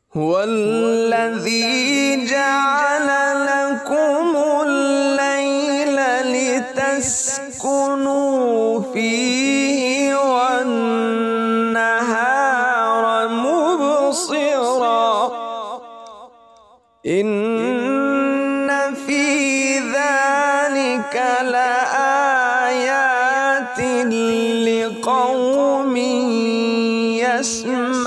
هو الذي جعل لكم الليل لتسكنوا فيه والنهار مبصرا إن في ذلك لآيات لقوم يسمعون.